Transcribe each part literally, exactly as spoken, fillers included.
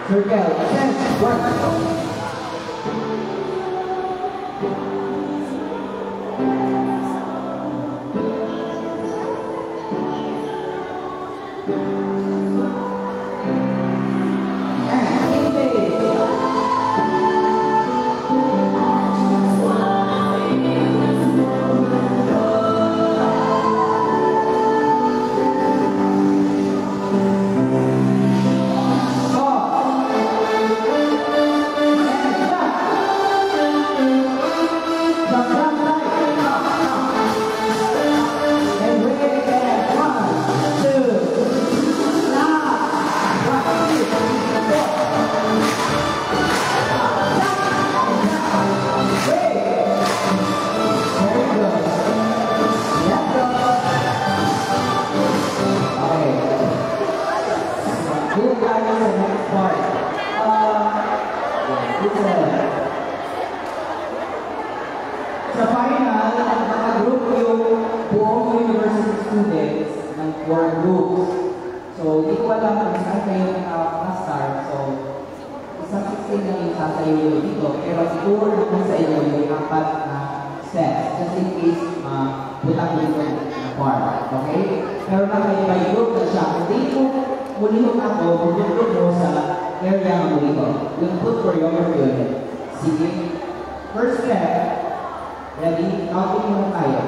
Circle, ten, one. Sa final, naka-group yung buong university students ng four groups. So, hindi ko alam kung saan kayo naka-start. So, isang sixteen lang yung sasayo dito. Pero siguro naman sa inyo yung apat na steps. Just in case, butang dito na part. Okay? Pero naka-group na siya. Hindi ko mulihok ako, mulihok mo sa area ng mulihok. Yung put for your unit. Sige. First step. Ready? Counting mo tayo.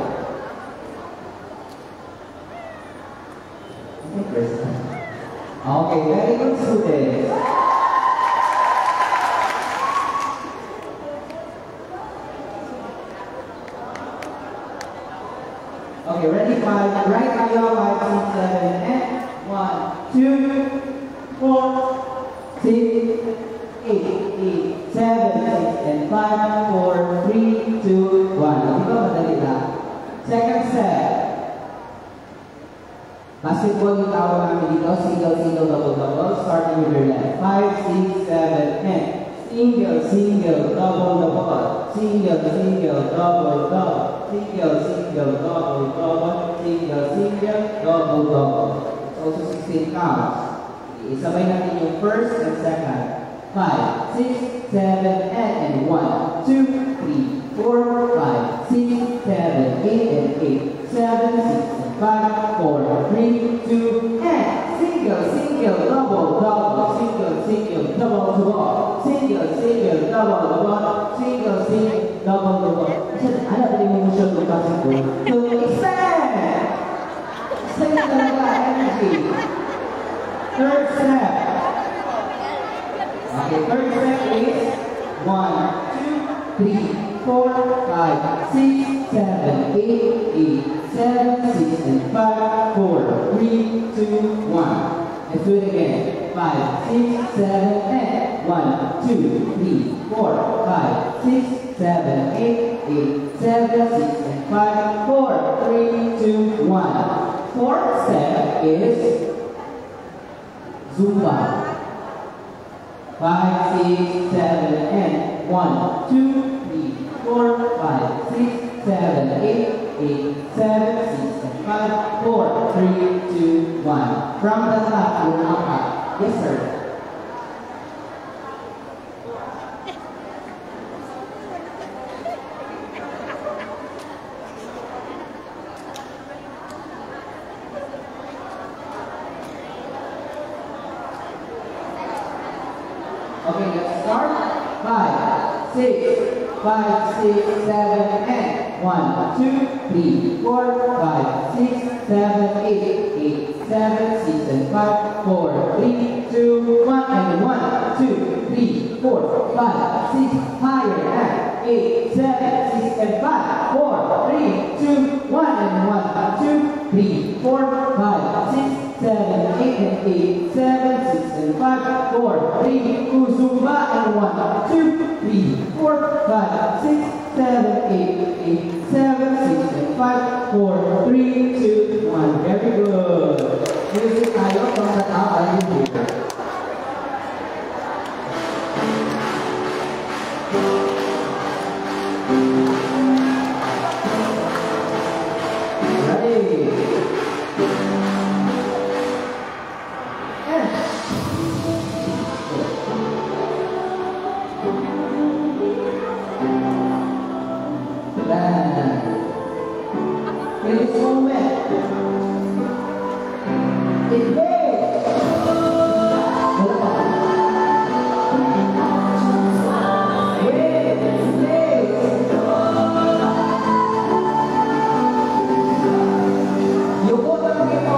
Okay, very good students. Okay, ready? Five. Right tayo. Five, six, seven, and one, two, four, six, eight, eight, seven, six, and five, four, three, two, one. Di ba madali lang? Second step. Basketball yung tawag namin dito. Single, single, double, double. Starting with your left. Five, six, seven, and single, single, double, double. Single, single, double, double. Single, single, double, double. Single, single, double, double. Also sixteen counts. Isabay natin yung first and second. Five, six, seven, and, and one, two, three, four, five, six, seven, eight, and eight, seven, six, and five, four, three, two, and single, single, double, double, single, single, double, double, single, single, double, double, single, single, double, double. Ano ba yung motion ko kasi ko? To expand! Expand talaga, energy. Third step. Okay, third step is one, two, three, four, five, six, seven, eight, eight, seven, six, and five, four, three, two, one. Let's do it again. Five, six, seven, and one, two, three, four, five, six, seven, eight, eight, seven, six, and five, four, three, two, one. Fourth step is Zumba. Five, six, seven, and one, two, three, four, five, six, seven, eight, eight, seven, six, and five, four, three, two, one. From the top, you're now up. Yes, sir. Okay, let's start. Five, six, five, six, seven, and one, two, three, four, five, six, seven, eight, eight, seven, six, and five, four, three, two, one, and one, two, three, four, five, six, higher, and eight, seven, six, and five, four, three, two, one, and one, two, three, four, five, six, seven, eight, and eight, seven, six, and five, four, three, two, Zumba, and one, two, three, four, five, six, seven, eight, eight, seven, six, and five, four, three, two, one. Very good. Music tayo from the top and here. Ready? in this moment. Inhale. Wala pa. Wait, inhale. Yuko lang ito.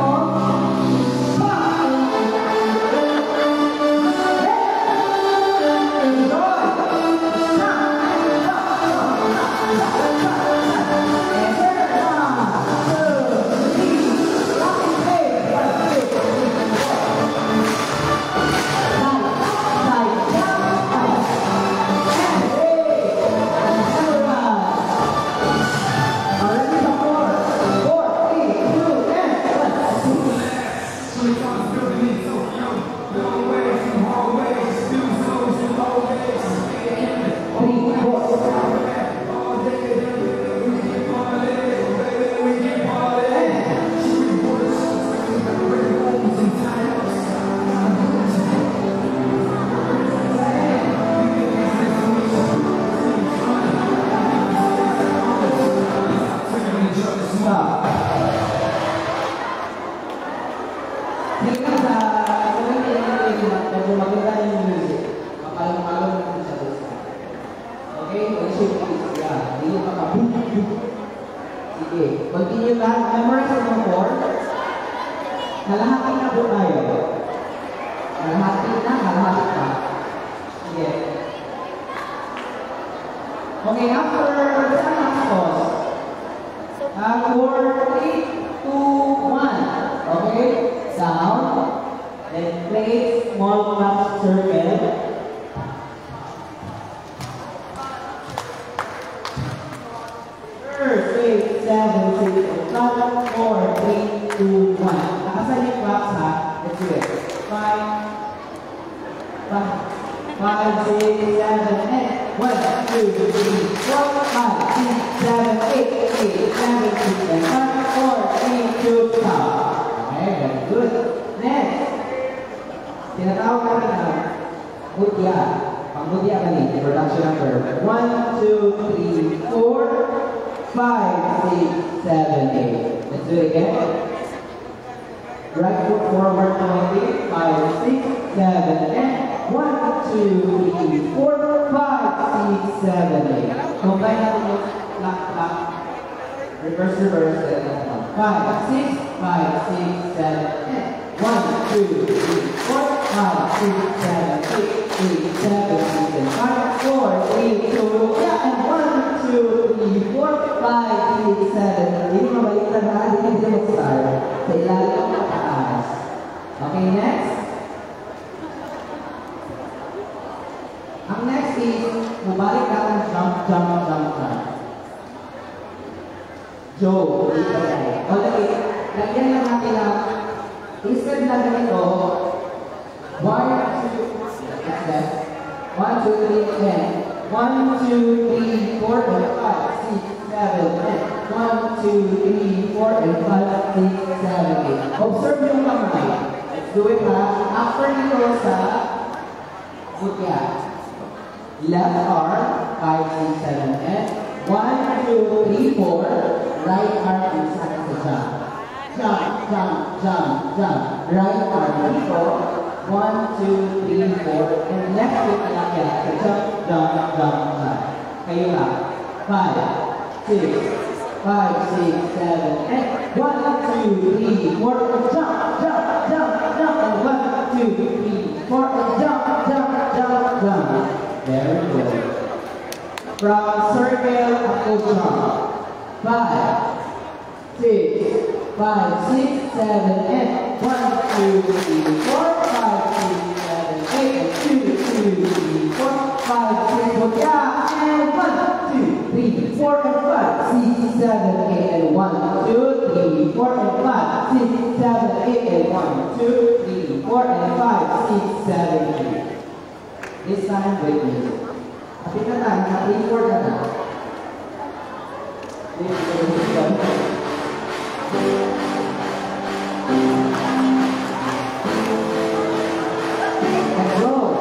Sige, continue lang. Memorize yung four. Kalahati na po tayo. Kalahati na, kalahati pa. Sige. Okay, after the last pause. Uh, four, three, two, one. Okay, down. Then place small clap circle. eight, seven, six, five, four, three, two, one. Nakasan yung claps ha? Let's do it. five, five, five, six, seven, eight. one, two, three, four, five, six, seven, eight, eight, seven, six, and five, four, three, two, stop. Okay, very good. Next. Tinatawag natin ang Budya. Ang Budya ka ni, production number. one, two, three, four, five, six, seven, eight. Let's do it again. Right foot forward twenty. five, six, seven, eight. one, two, three, four, five, six, seven, eight. Combine natin yung clap, clap. Reverse, reverse. five, six, five, six, seven, eight. one, two, three, four, five, six, seven, eight, eight, seven, six, and five, four, three, two, yeah, and one, two, three, four, five, six, seven. Hindi mabalik na ba? Hindi din mag-start. Sa ilalim na taas. Okay, next. Ang next is, mabalik ka ng jump, jump, jump, jump. Joe, hindi pa tayo. O, lagi, lagyan lang natin lang. Instead lang ganito, one, two, that's that. one, two, three, ten. one, two, three, four, and five, six, seven, eight. one, two, three, four, and five, six, seven, eight. Observe yung kamay. Let's do it ha. After nito sa Budya. Left arm, five, six, seven, eight. one, two, three, four. Right arm inside the jump. Jump, jump, jump, jump. Right arm dito. one, two, three, four. And left foot alakyat. So jump, jump, jump, jump. Kayo lang. five, six, five, six, seven, eight. one, two, three, four. And jump, jump, jump, jump. And one, two, three, four. And jump, jump, jump, jump. Very good. From circle up to jump. five, six, five, six, seven, eight. one, two, three, four, five, six, seven, eight. And two, two, three, four, five, six, four, yeah. And one, two, three, four, and five, six, seven, eight. And one, two, three, four, and five, six, seven, eight. And one, two, three, four, and five, six, seven, eight. This time, wait music. Kapit na tayo, three, four na na. This is and roll.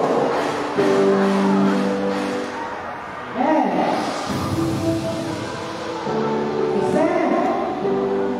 And extend.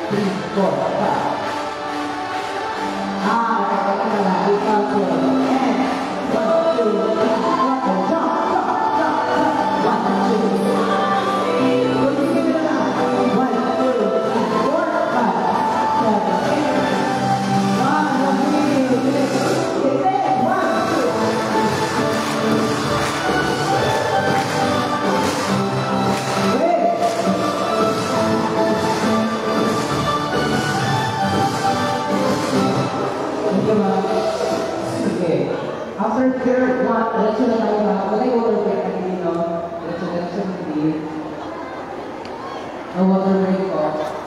three, four, five. Ah, okay, okay na. Ikaw po. And, one, two, three, four, jump, jump, jump, jump. One, two, three. Continue na lang. One, two, three, four, five, seven, eight. One, two, three, four, one, two. Okay. After third one, diretso na tayo ba? Wala yung water break na hindi, no? Diretso, diretso na hindi. No water break ko.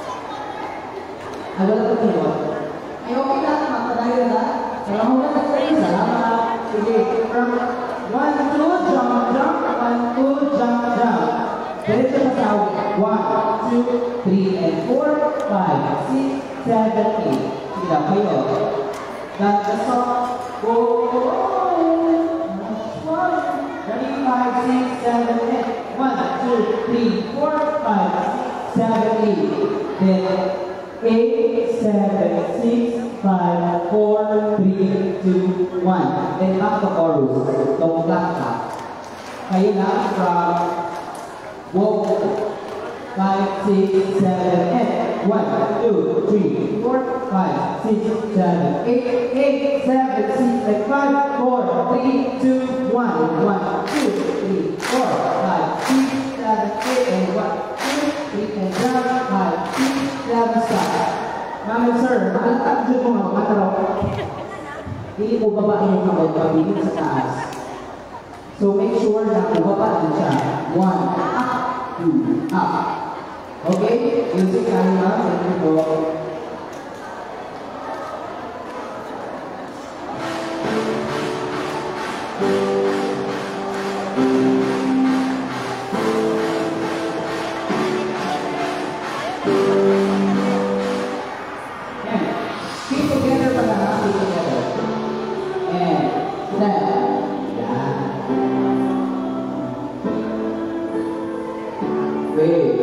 Ay, wala pa yung water. Ay, okay na. Mapadayo na. Salamat na sa kayo. Salamat. Sige. From one, two, jump, jump. One, two, jump, jump. Diretso na sa one, two, three, and four, five, six, seven, eight. Sige na, kayo. That's the song. Go, go, one. Ready, five, six, seven, eight. One, two, three, four, five, six, seven, eight. Then eight, seven, six, five, four, three, two, one. Then back to chorus. Don't clap ka. Kayo na from walk. Five, six, seven, eight. One, two, three, four, five, six, seven, eight, eight, seven, six, and five, four, three, two, one, one, two, three, four, five, six, seven, eight, and one, two, three, and seven, five, six, seven, stop. Ma'am, sir, makalakad dyan mo nga, mataraw. Hindi po babae yung kamay, pabilin sa taas. So make sure na bubaba din siya. One, up, two, up. Okay, music camera, thank you po. And keep together pa na, keep together. And left. Yeah. Wait.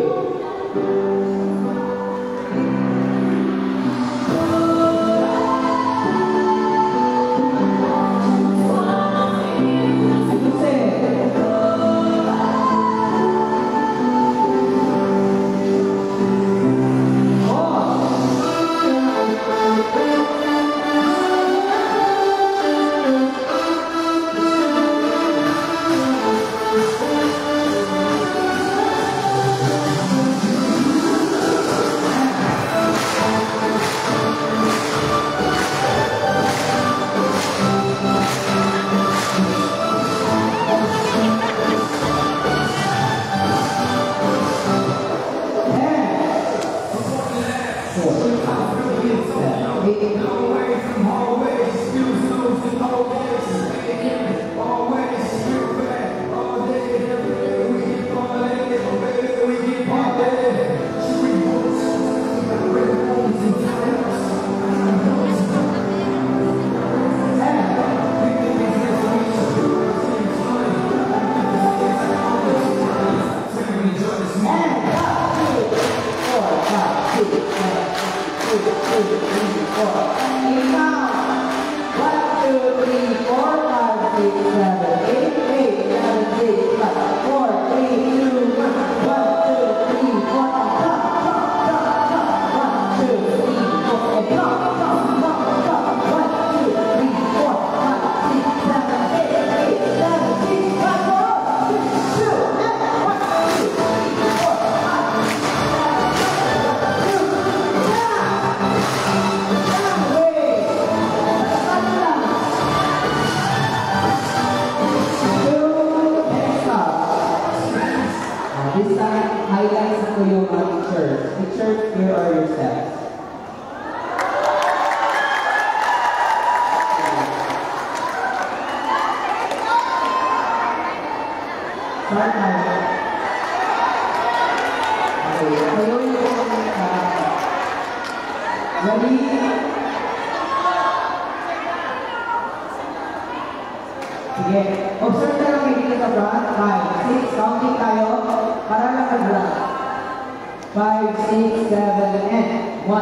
Sige. Observe na lang kayo dito sa front. five, six, counting tayo. Para lang nag-run. five, six, seven, eight.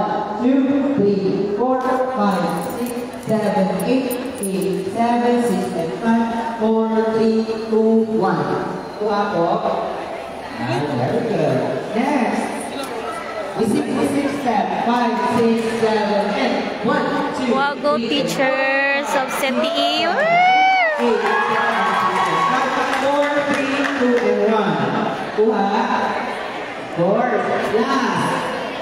seven, eight, eight, seven, six, and five, four, three, two, one. Kuha po. Ah, very good. Next. We sing the six step. five, six, seven, and one, two, Wow, go teachers of C T E. eight, four, three, two, and one. Kuha. Four. Last.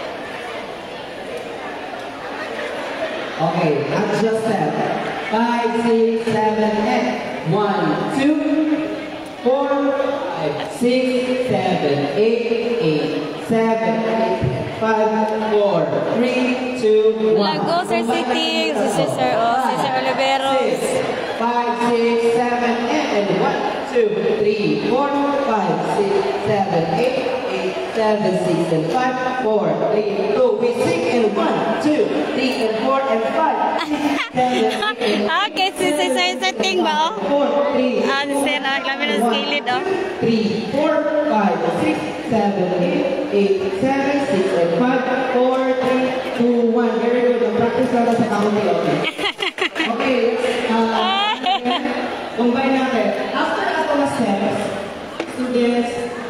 Okay, adjust step. Five, six, seven, eight. One, two, four, five, six, seven, eight, eight, seven, eight, five, four, three, two, one. Lago, Sir City. Si Sister, oh, Sister Oliveros. Five, six, seven, eight, and one, two, three, four, five, six, seven, eight, eight, seven, six, and five, four, three, two. We sing in one, two, three, and four, and five, six, seven, eight, Okay, si Sister setting ba, oh? four, three, Ah, si Sister, naglami ng skillet, oh. three, four, five, six, seven, eight, eight, seven, six, and five, four, three, two, one. Very good. Practice lang sa kaunti, okay? Okay, uh, combine natin. After ato na steps, students,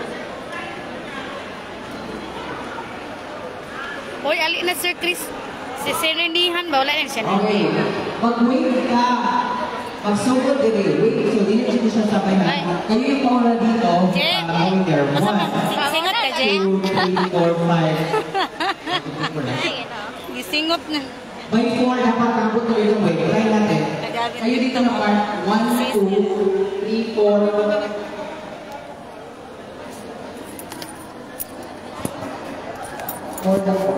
Uy, ali na Sir Chris. Si Serenihan ba? Wala na siya. okay, mag-wait ka. Pag-sugod din eh. Wait, so di na siya sabay na. Kayo yung pauna dito, Je, uh, going there. masa One, mo? Singot ka, Je? two, three, four, five. Gisingot na. By four, dapat kabot kayo yung way. Try natin. Kayo dito na part. One, two, three, four. Four na po.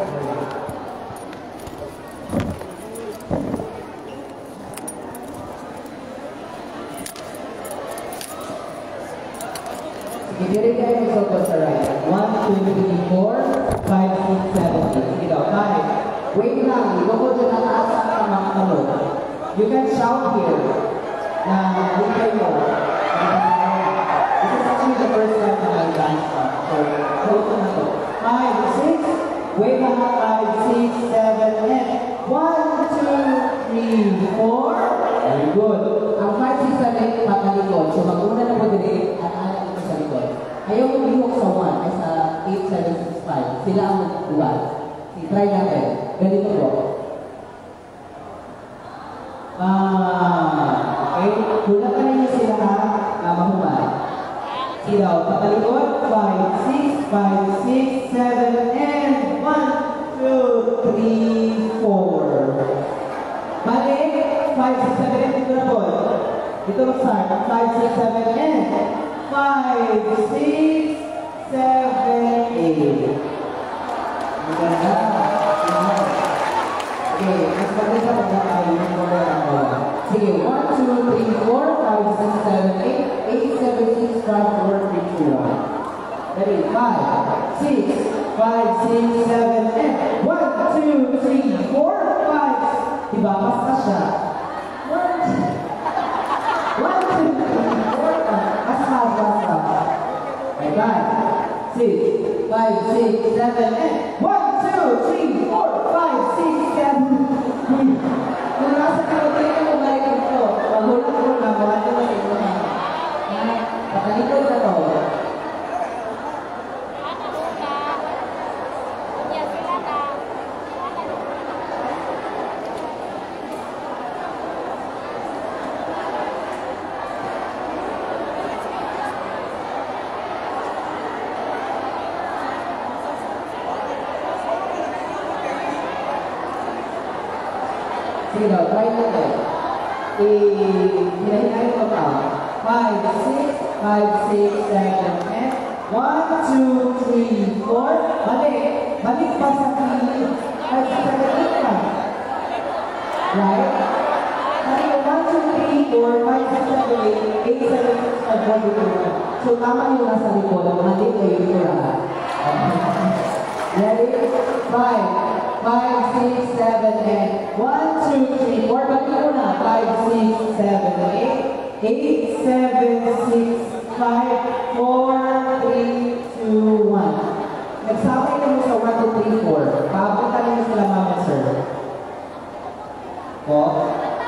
Sige, diri kayo mag-soko sa right. One, two, three, four, five, six, seven, eight. Sige daw, five. Wait lang, ikaw ko dyan nataasa ka mga tanong. You can shout here na hindi kayo. This is actually the first time na I-dance pa. So, close na to. Five, six. Wait lang, five, six, seven, eight. One, two, three, four. Very good. Ang five, six, seven, eight, patalikod. So, mag-una na po din at anak ito sa likod. Ayaw mo bihok sa one ay sa eight, seven, six, five. Sila ang mag-dual. Try natin. Ganito po. Ah, okay. Hula ka ninyo sila ha, na mahumay. Silaw, patalikod. five, six, five, six, seven, and one, two, three, four. Balik. five, six, seven, eight. Dito na po. Dito mag-start. five, six, seven, and five, six, seven, eight. Maganda. Okay, mas maganda pag nakain yung mga ako. Sige, one, two, three, four, five, six, seven, eight, eight, seven, six, five, four, three, two, one. Ready? five, six, five, six, seven, eight. one, two, three, four, five. Diba? Basta siya. one, two, one, two, three, four, five. Basta, basta. Okay, six, five, six, seven, eight. one, two, three, four, five, six, seven, eight. Kung nasa karotin mo, balik ito. Mahulak mo na, mahulak mo sa ito na. Patalikod na to. Sige daw, try natin. I-hinahinay mo pa. five, six, five, six, seven, eight. one, two, three, four. Balik. Balik pa sa kilid. five, six, seven, eight pa. Right? Balik. one, two, three, four, five, six, seven, eight. eight, seven, six, five, one, two, three. So, tama yung nasa likod. Balik kayo ito lahat. Ready? five. five, six, seven, eight. one, two, three, four. Balik mo na. five, six, seven, eight. eight, seven, six, five, four, three, two, one. Nagsabay na mo sa one, two, three, four. Pabutan niyo sila mama, sir. Po?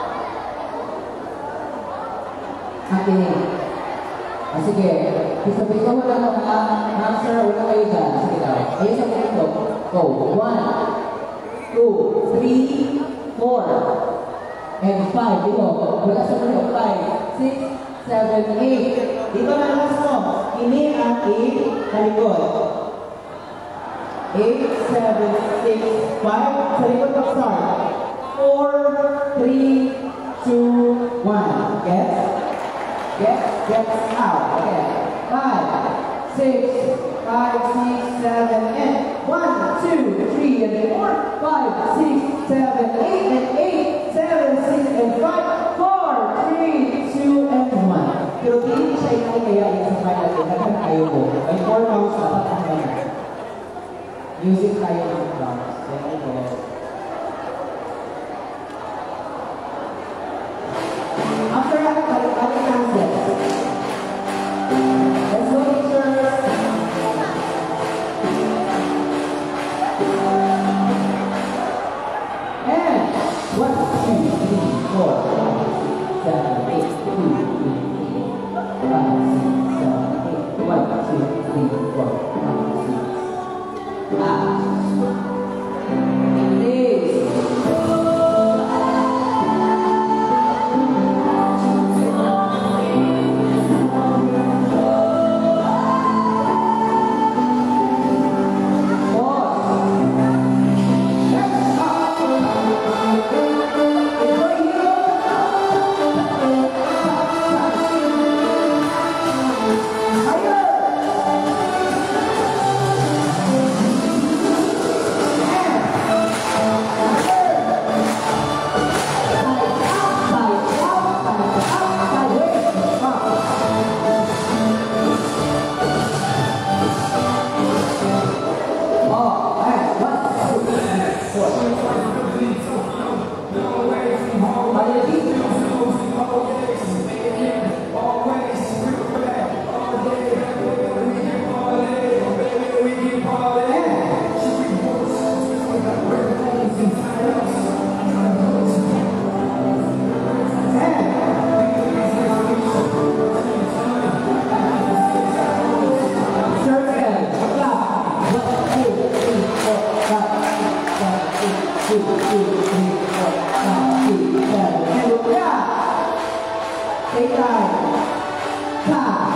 Sige. Sabi ko wala na mga answer, wala kayo dyan. Sige daw. Ayun sa punto. Go. One, two, three, four, and five. Dito. Wala sa punto. Five, six, seven, eight. Dito na lang mo. Ini ang eight. Kalikot. Eight, seven, six, five. Sa likod ka start. Four, three, two, one. Get? Get? Get out. Okay. Five, six, five, six, seven, and one, two, three, and four, five, six, seven, eight, and eight, seven, six, and five, four, three, two, and one. Pero hindi siya ikaw kaya yung sa final game. Nagkan tayo mo. May four rounds na patang na. Music tayo ng rounds. There you go. After that, balik balik ang set. Let's go, teachers. And one, two, three, four, seven, eight, two, three, five, six, seven, eight. One, two, three, four, five, six. Ah. Please. Take time. Time.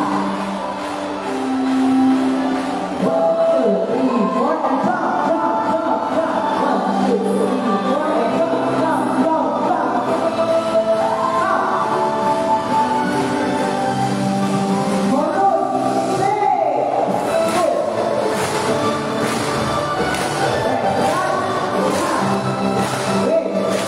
One, two, three, four, and jump, jump, jump, jump. One, two, three, four, and jump, jump, jump, jump. Up. Forward. Stay. Wait.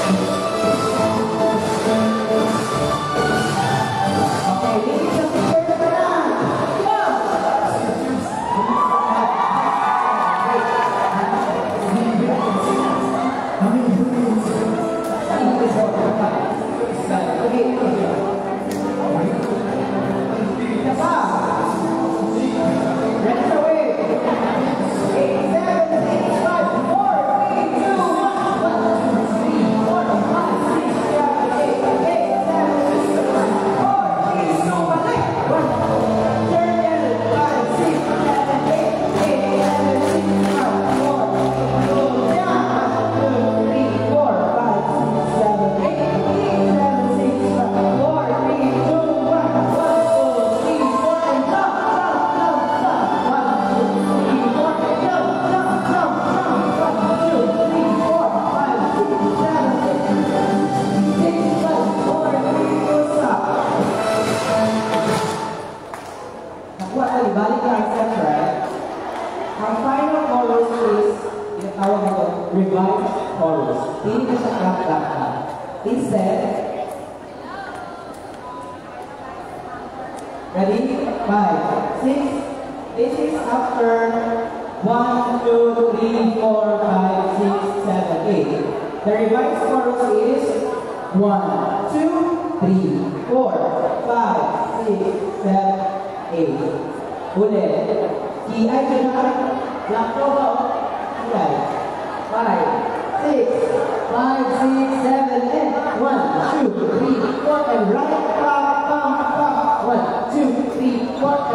Revised chorus. Hindi na siya clap-clap na. Instead, ready? Five, six. This is after one, two, three, four, five, six, seven, eight. The revised chorus is one, two, three, four, five, six, seven, eight. Ulit. Key-ay ka na. Clap ko ba? Key-ay. Five, six, five, six, seven, eight. One, two, three, four, and right, pop, pop, pop. One, two, three, four,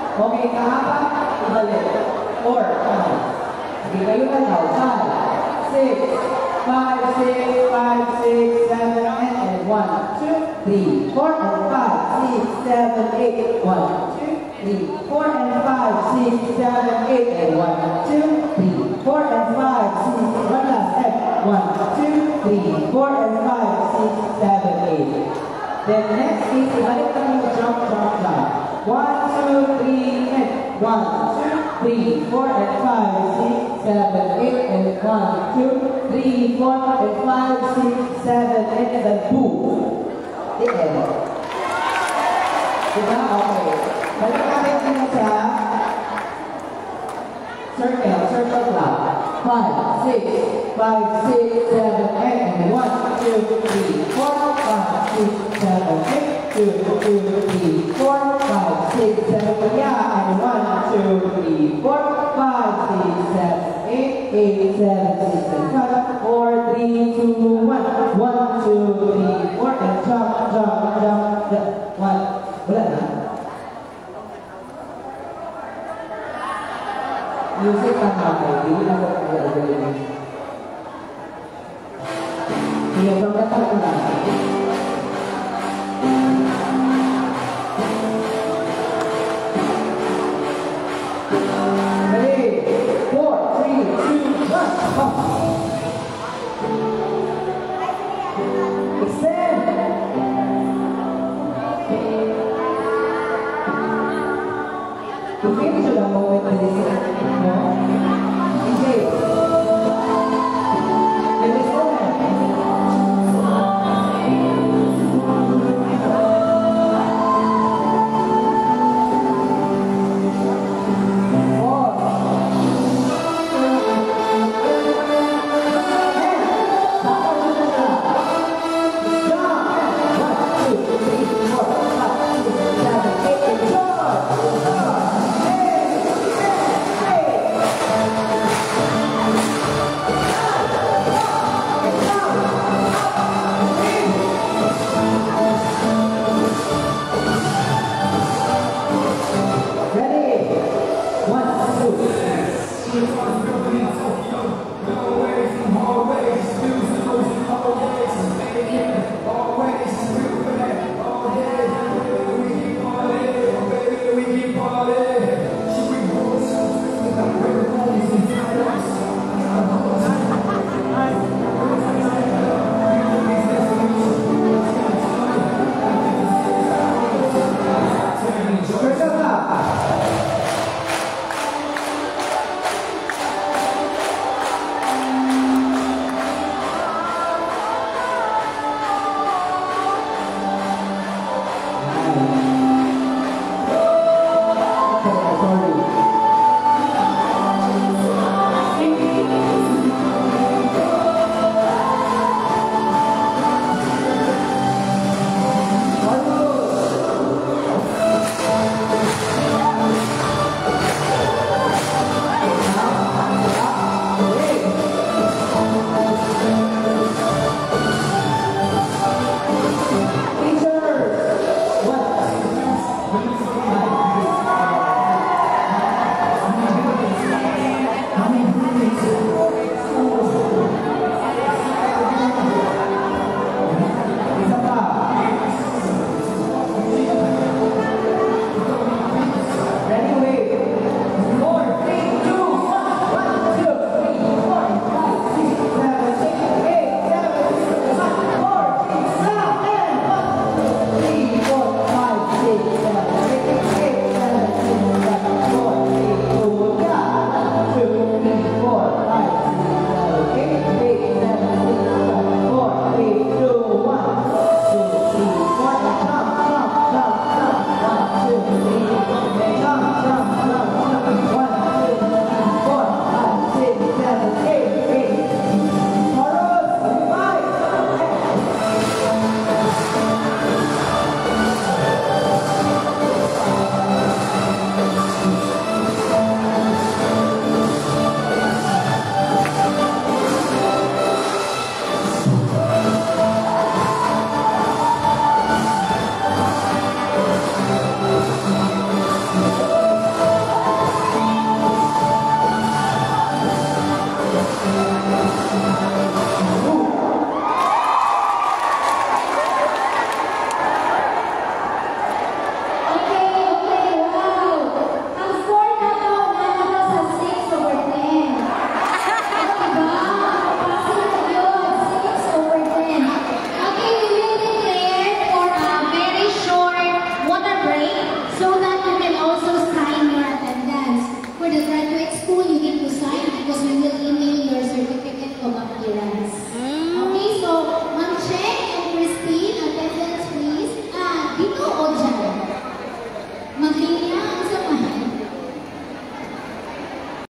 Okay, kahaba, ibalik. Four, five. Sige kayo na daw. Five, six, five, six, five, six, seven, eight, and one, two, three, four, and five, six, seven, eight, one, two, three, four, and five, six, seven, eight, and one, two, three, four, and five, six, one last step. One, two, three, four, and five, six, seven, eight. Then next is ibalik kami yung jump, jump, jump. One, two, three, and one, two, three, four, and five, six, seven, eight, and one, two, three, four, and five, six, seven, eight, and then boom. The end. Diba? Okay. Balik natin dito sa circle, circle clap. Five, six, five, six, seven, eight, and one, two, three, four, five, six, seven, eight, two, two, three, four, five, six, seven, yeah, and one, two, three, four, five, six, seven, eight, eight, seven, six, and five, four, three, two, one, one, two, three, four, and jump, jump, jump, jump, one, wala na. Music ang mga hindi na ako kaya gawin. Sige, pagkatapos na.